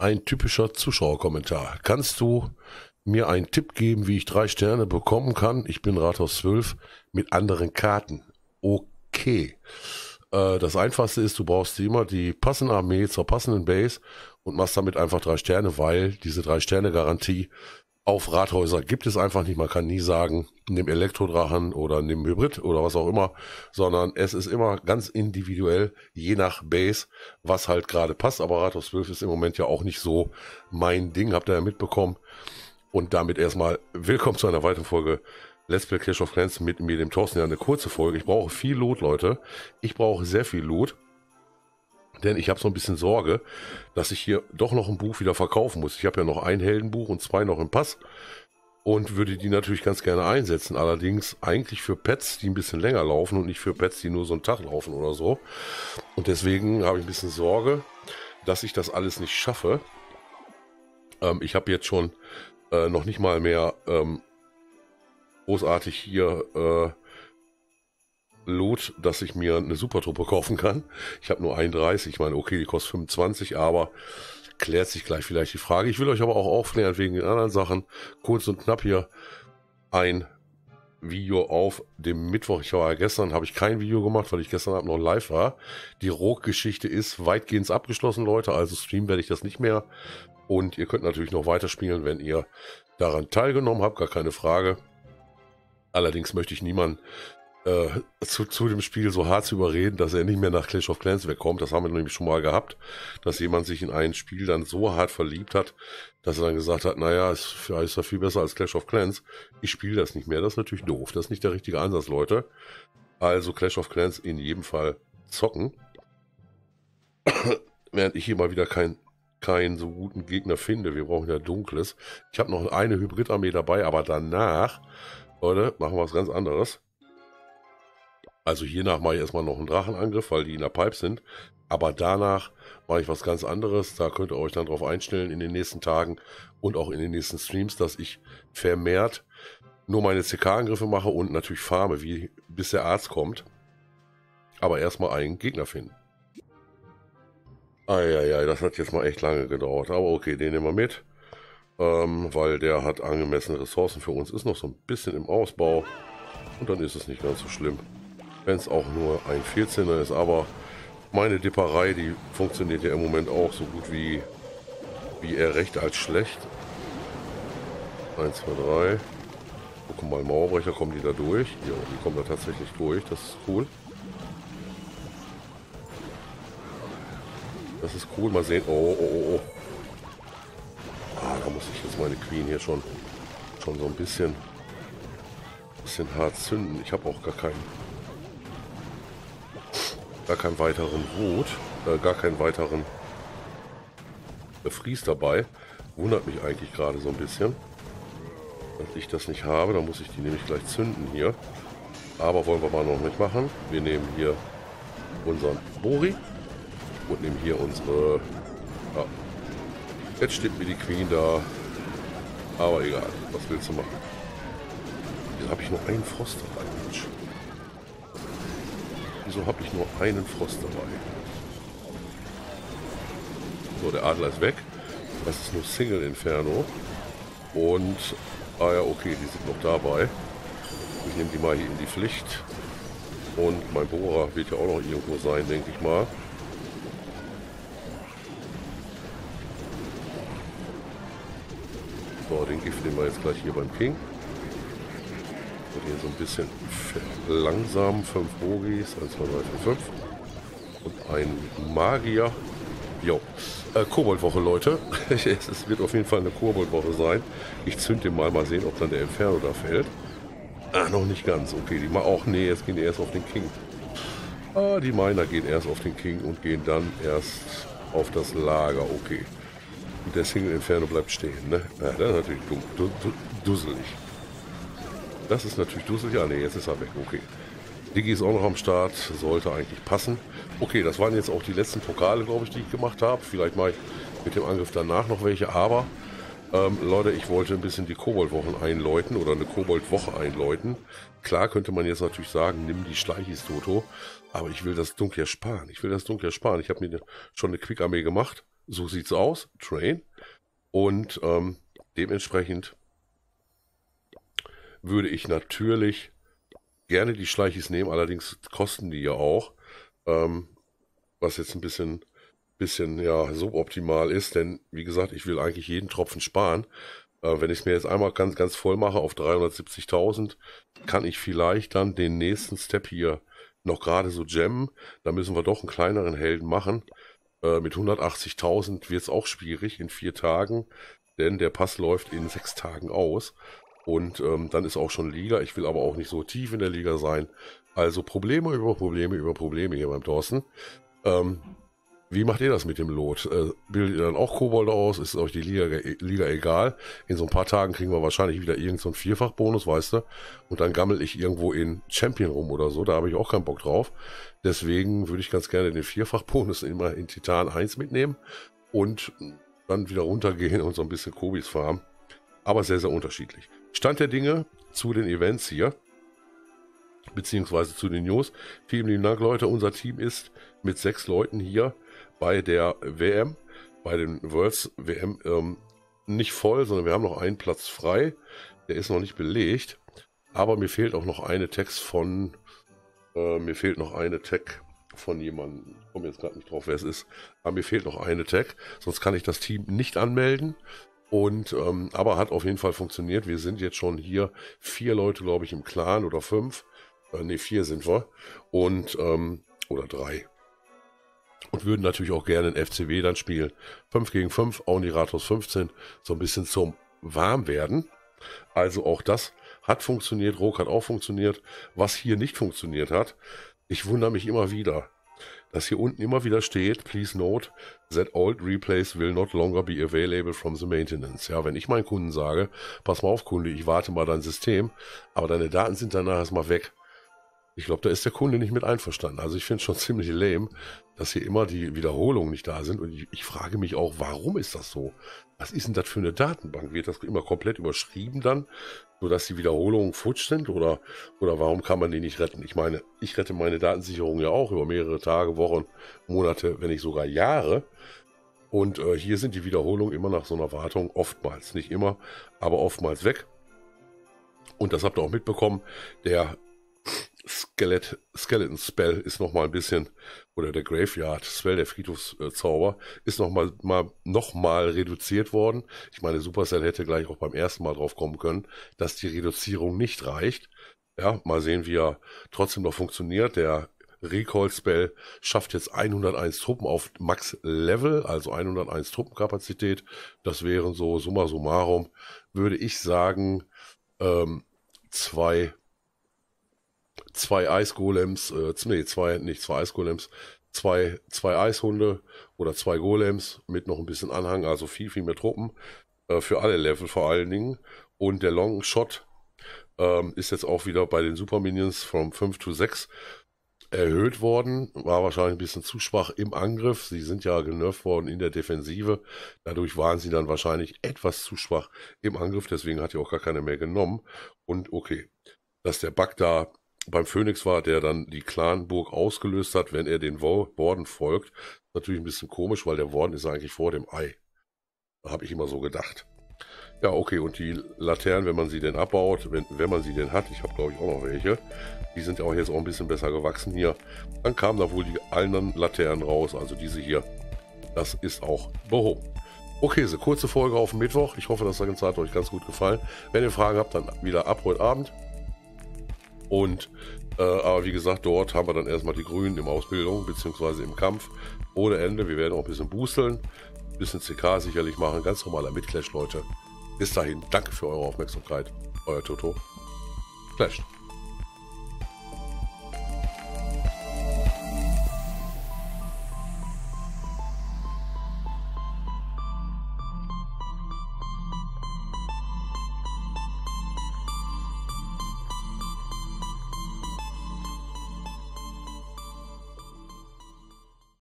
Ein typischer Zuschauerkommentar. Kannst du mir einen Tipp geben, wie ich 3 Sterne bekommen kann? Ich bin Rathaus 12 mit anderen Karten. Okay. Das Einfachste ist, du brauchst immer die passende Armee zur passenden Base und machst damit einfach 3 Sterne, weil diese 3 Sterne Garantie auf Rathäuser gibt es einfach nicht. Man kann nie sagen, nimm Elektrodrachen oder nimm Hybrid oder was auch immer, sondern es ist immer ganz individuell, je nach Base, was halt gerade passt. Aber Rathaus 12 ist im Moment ja auch nicht so mein Ding, habt ihr ja mitbekommen. Und damit erstmal willkommen zu einer weiteren Folge Let's Play Clash of Clans mit mir, dem Thorsten. Ja, eine kurze Folge. Ich brauche viel Loot, Leute. Ich brauche sehr viel Loot. Denn ich habe so ein bisschen Sorge, dass ich hier doch noch ein Buch wieder verkaufen muss. Ich habe ja noch ein Heldenbuch und 2 noch im Pass. Und würde die natürlich ganz gerne einsetzen. Allerdings eigentlich für Pets, die ein bisschen länger laufen und nicht für Pets, die nur so einen Tag laufen oder so. Und deswegen habe ich ein bisschen Sorge, dass ich das alles nicht schaffe. Ich habe jetzt schon noch nicht mal mehr großartig hier Loot, dass ich mir eine Supertruppe kaufen kann. Ich habe nur 31, ich meine, okay, die kostet 25, aber klärt sich gleich vielleicht die Frage. Ich will euch aber auch aufklären wegen den anderen Sachen. Kurz und knapp hier ein Video auf dem Mittwoch. Ich war ja gestern, habe ich kein Video gemacht, weil ich gestern Abend noch live war. Die Rogue-Geschichte ist weitgehend abgeschlossen, Leute, also streamen werde ich das nicht mehr. Und ihr könnt natürlich noch weiterspielen, wenn ihr daran teilgenommen habt, gar keine Frage. Allerdings möchte ich niemanden zu dem Spiel so hart zu überreden, dass er nicht mehr nach Clash of Clans wegkommt. Das haben wir nämlich schon mal gehabt, dass jemand sich in ein Spiel dann so hart verliebt hat, dass er dann gesagt hat, naja, ist ja viel besser als Clash of Clans. Ich spiele das nicht mehr. Das ist natürlich doof. Das ist nicht der richtige Ansatz, Leute. Also Clash of Clans in jedem Fall zocken. Während ich hier mal wieder keinen so guten Gegner finde. Wir brauchen ja Dunkles. Ich habe noch eine Hybridarmee dabei, aber danach, Leute, machen wir was ganz anderes. Also hiernach mache ich erstmal noch einen Drachenangriff, weil die in der Pipe sind. Aber danach mache ich was ganz anderes. Da könnt ihr euch dann drauf einstellen in den nächsten Tagen und auch in den nächsten Streams, dass ich vermehrt nur meine CK-Angriffe mache und natürlich farme, bis der Arzt kommt. Aber erstmal einen Gegner finden. Eieiei, das hat jetzt mal echt lange gedauert. Aber okay, den nehmen wir mit. Weil der hat angemessene Ressourcen für uns. Ist noch so ein bisschen im Ausbau. Und dann ist es nicht ganz so schlimm. Wenn es auch nur ein 14er ist, aber meine Dipperei, die funktioniert ja im Moment auch so gut wie eher recht als schlecht. 1, 2, 3. Gucken mal, Mauerbrecher, kommen die da durch? Ja, die kommen da tatsächlich durch, das ist cool. Das ist cool, mal sehen. Oh. Ah, da muss ich jetzt meine Queen hier schon so ein bisschen hart zünden. Ich habe auch gar keinen weiteren Wut, gar keinen weiteren Fries dabei. Wundert mich eigentlich gerade so ein bisschen, dass ich das nicht habe. Da muss ich die nämlich gleich zünden hier. Aber wollen wir mal noch nicht machen. Wir nehmen hier unseren Bori und nehmen hier unsere... Ja, jetzt steht mir die Queen da. Aber egal, was willst du machen? Hier habe ich nur einen Frost dabei, Mensch. Wieso habe ich nur einen Frost dabei? So, der Adler ist weg. Das ist nur Single Inferno. Und, ja, okay, die sind noch dabei. Ich nehme die mal hier in die Pflicht. Und mein Bohrer wird ja auch noch irgendwo sein, denke ich mal. So, den Gift nehmen wir jetzt gleich hier beim King. Und hier so ein bisschen langsam 5 Bogis, 1, 2, 3, 4, 5 und ein Magier. Jo, Koboldwoche, Leute. Es wird auf jeden Fall eine Koboldwoche sein. Ich zünd den mal sehen, ob dann der Inferno da fällt. Ah, noch nicht ganz. Okay, die mal auch. Nee, jetzt gehen die erst auf den King. Ah, die Miner gehen erst auf den King und gehen dann erst auf das Lager. Okay. Und der Single Inferno bleibt stehen, ne? Ja, das ist natürlich dusselig. Das ist natürlich dusselig. Ja, ne, jetzt ist er weg. Okay. Diggi ist auch noch am Start. Sollte eigentlich passen. Okay, das waren jetzt auch die letzten Pokale, glaube ich, die ich gemacht habe. Vielleicht mache ich mit dem Angriff danach noch welche. Aber Leute, ich wollte ein bisschen die Koboldwochen einläuten oder eine Koboldwoche einläuten. Klar könnte man jetzt natürlich sagen, nimm die Schleichis, Toto, aber ich will das Dunk ja sparen. Ich habe mir schon eine Quick-Armee gemacht. So sieht's aus. Train. Und dementsprechend würde ich natürlich gerne die Schleichis nehmen, allerdings kosten die ja auch, was jetzt ein bisschen ja suboptimal ist, denn wie gesagt, ich will eigentlich jeden Tropfen sparen. Wenn ich es mir jetzt einmal ganz voll mache auf 370.000, kann ich vielleicht dann den nächsten Step hier noch gerade so jammen. Da müssen wir doch einen kleineren Helden machen. Mit 180.000 wird es auch schwierig in 4 Tagen, denn der Pass läuft in 6 Tagen aus. Und dann ist auch schon Liga. Ich will aber auch nicht so tief in der Liga sein. Also Probleme über Probleme über Probleme hier beim Thorsten. Wie macht ihr das mit dem Lot? Bildet ihr dann auch Kobolde aus? Ist euch die Liga egal? In so ein paar Tagen kriegen wir wahrscheinlich wieder irgend so einen Vierfachbonus, weißt du? Und dann gammel ich irgendwo in Champion rum oder so. Da habe ich auch keinen Bock drauf. Deswegen würde ich ganz gerne den Vierfachbonus immer in Titan 1 mitnehmen und dann wieder runtergehen und so ein bisschen Kobis farmen. Aber sehr, sehr unterschiedlich. Stand der Dinge zu den Events hier, beziehungsweise zu den News. Vielen lieben Dank, Leute. Unser Team ist mit 6 Leuten hier bei der WM, bei den Worlds WM nicht voll, sondern wir haben noch einen Platz frei. Der ist noch nicht belegt, aber mir fehlt auch noch eine Text von, jemandem. Ich komme jetzt gerade nicht drauf, wer es ist, aber mir fehlt noch eine Tag, sonst kann ich das Team nicht anmelden. Und aber hat auf jeden Fall funktioniert. Wir sind jetzt schon hier 4 Leute, glaube ich, im Clan oder 5. Ne, 4 sind wir. Und oder 3. Und würden natürlich auch gerne in FCW dann spielen. 5 gegen 5, Auniratos 15, so ein bisschen zum Warmwerden. Also auch das hat funktioniert, Rogue hat auch funktioniert. Was hier nicht funktioniert hat, ich wundere mich immer wieder, dass hier unten immer wieder steht, please note that old replays will not longer be available from the maintenance. Ja, wenn ich meinen Kunden sage, pass mal auf Kunde, ich warte mal dein System, aber deine Daten sind danach erstmal weg. Ich glaube, da ist der Kunde nicht mit einverstanden. Also ich finde es schon ziemlich lame, dass hier immer die Wiederholungen nicht da sind. Und ich frage mich auch, warum ist das so? Was ist denn das für eine Datenbank? Wird das immer komplett überschrieben dann, sodass die Wiederholungen futsch sind? Oder warum kann man die nicht retten? Ich meine, ich rette meine Datensicherung ja auch über mehrere Tage, Wochen, Monate, wenn nicht sogar Jahre. Und hier sind die Wiederholungen immer nach so einer Wartung oftmals, nicht immer, aber oftmals weg. Und das habt ihr auch mitbekommen, der Skeleton Spell ist nochmal ein bisschen, oder der Graveyard Spell, der Friedhofszauber, ist nochmal reduziert worden. Ich meine, Supercell hätte gleich auch beim ersten Mal drauf kommen können, dass die Reduzierung nicht reicht. Ja, mal sehen, wie er trotzdem noch funktioniert. Der Recall Spell schafft jetzt 101 Truppen auf Max Level, also 101 Truppenkapazität. Das wären so, summa summarum, würde ich sagen, zwei Eisgolems, zwei Eisgolems, zwei Eishunde oder 2 Golems mit noch ein bisschen Anhang, also viel mehr Truppen, für alle Level vor allen Dingen. Und der Longshot ist jetzt auch wieder bei den Super Minions von 5 to 6 erhöht worden, war wahrscheinlich ein bisschen zu schwach im Angriff. Sie sind ja genervt worden in der Defensive, dadurch waren sie dann wahrscheinlich etwas zu schwach im Angriff, deswegen hat die auch gar keine mehr genommen. Und okay, dass der Bug da beim Phoenix war, der dann die Clanburg ausgelöst hat, wenn er den Warden folgt. Natürlich ein bisschen komisch, weil der Warden ist eigentlich vor dem Ei. Da habe ich immer so gedacht. Ja, okay, und die Laternen, wenn man sie denn abbaut, wenn man sie denn hat, ich habe glaube ich auch noch welche, die sind ja auch jetzt auch ein bisschen besser gewachsen hier, dann kamen da wohl die anderen Laternen raus, also diese hier. Das ist auch behoben. Okay, so kurze Folge auf Mittwoch. Ich hoffe, das Ganze hat euch ganz gut gefallen. Wenn ihr Fragen habt, dann wieder ab heute Abend. Und, aber wie gesagt, dort haben wir dann erstmal die Grünen in Ausbildung, beziehungsweise im Kampf, ohne Ende. Wir werden auch ein bisschen boosteln, ein bisschen CK sicherlich machen, ganz normaler Mitclash, Leute. Bis dahin, danke für eure Aufmerksamkeit, euer Toto. Clasht.